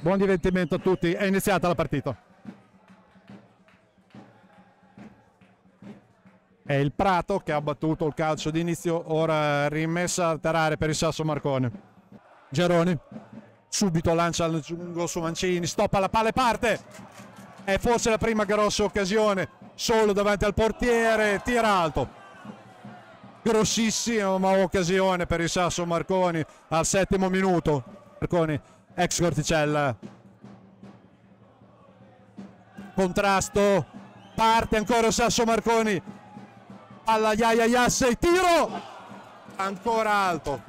Buon divertimento a tutti, è iniziata la partita. È il Prato che ha battuto il calcio d'inizio, ora rimessa a alterare per il Sasso Marconi. Geroni, subito lancia lungo su Mancini, stoppa la palla e parte. È forse la prima grossa occasione, solo davanti al portiere, tira alto. Grossissima occasione per il Sasso Marconi al 7° minuto. Marconi, ex Corticella. Contrasto, parte ancora il Sasso Marconi. Alla Yaya Yassei, tiro! Ancora alto.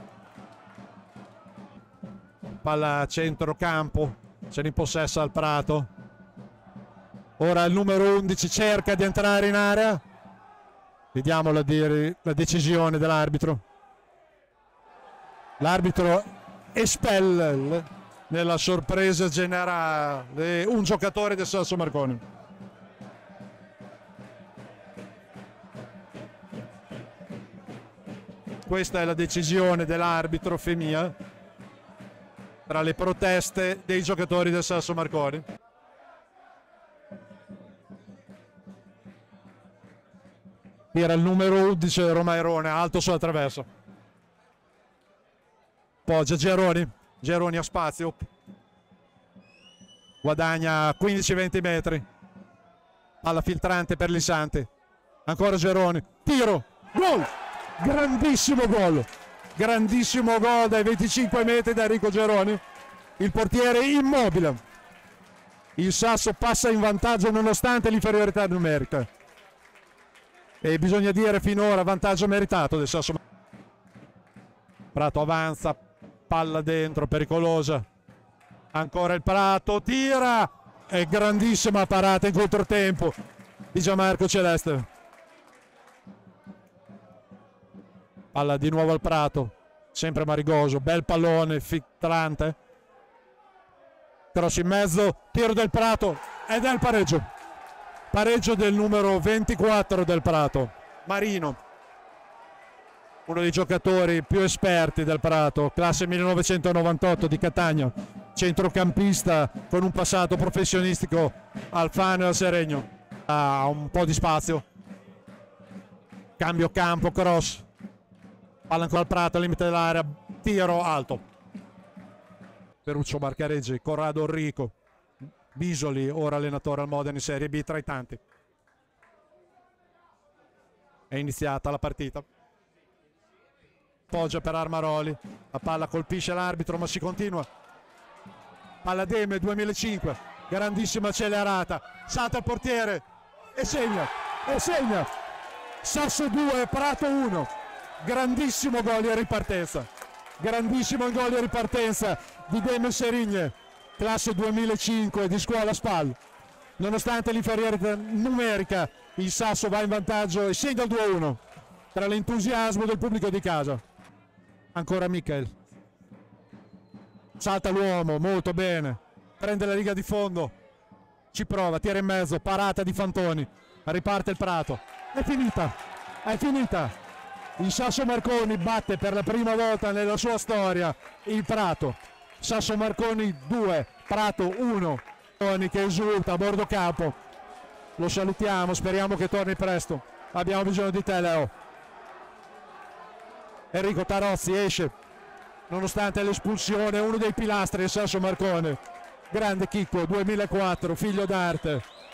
Palla a centrocampo, se ne impossessa al Prato. Ora il numero 11 cerca di entrare in area. Vediamo la decisione dell'arbitro. L'arbitro espelle nella sorpresa generale un giocatore del Sasso Marconi. Questa è la decisione dell'arbitro Femia tra le proteste dei giocatori del Sasso Marconi. Era il numero 11 Romairone, alto sulla traversa. Poggia Geroni, Geroni ha spazio. Guadagna 15-20 metri. Palla filtrante per Lisante. Ancora Geroni, tiro, gol! Grandissimo gol! Grandissimo gol dai 25 metri da Enrico Geroni. Il portiere immobile. Il Sasso passa in vantaggio nonostante l'inferiorità numerica. E bisogna dire finora vantaggio meritato del Sasso. Prato avanza, palla dentro, pericolosa. Ancora il Prato, tira! E grandissima parata in controtempo di Gianmarco Celeste. Palla di nuovo al Prato, sempre Marigoso, bel pallone, filtrante. Cross in mezzo, tiro del Prato ed è il pareggio. Pareggio del numero 24 del Prato, Marino. Uno dei giocatori più esperti del Prato, classe 1998 di Catania. Centrocampista con un passato professionistico al Fano e al Seregno. Ha un po' di spazio. Cambio campo, cross. Palla ancora al Prato, al limite dell'area, tiro alto. Ferruccio Marcareggi, Corrado Enrico, Bisoli, ora allenatore al Modena in Serie B tra i tanti. È iniziata la partita. Poggia per Armaroli, la palla colpisce l'arbitro ma si continua. Palla Deme 2005, grandissima accelerata, salta il portiere e segna, Sasso 2, Prato 1. Grandissimo gol in ripartenza, grandissimo gol in ripartenza di Deme Serigne, classe 2005 di Scuola Spal. Nonostante l'inferiorità numerica, il Sasso va in vantaggio e segna il 2-1 tra l'entusiasmo del pubblico di casa. Ancora Michael, salta l'uomo, molto bene, prende la riga di fondo, ci prova, tira in mezzo, parata di Fantoni, riparte il Prato, è finita, è finita. Il Sasso Marconi batte per la prima volta nella sua storia il Prato. Sasso Marconi 2, Prato 1. Che esulta a bordo campo. Lo salutiamo, speriamo che torni presto. Abbiamo bisogno di te, Leo. Enrico Tarozzi esce, nonostante l'espulsione, uno dei pilastri del Sasso Marconi. Grande Chicco, 2004, figlio d'arte.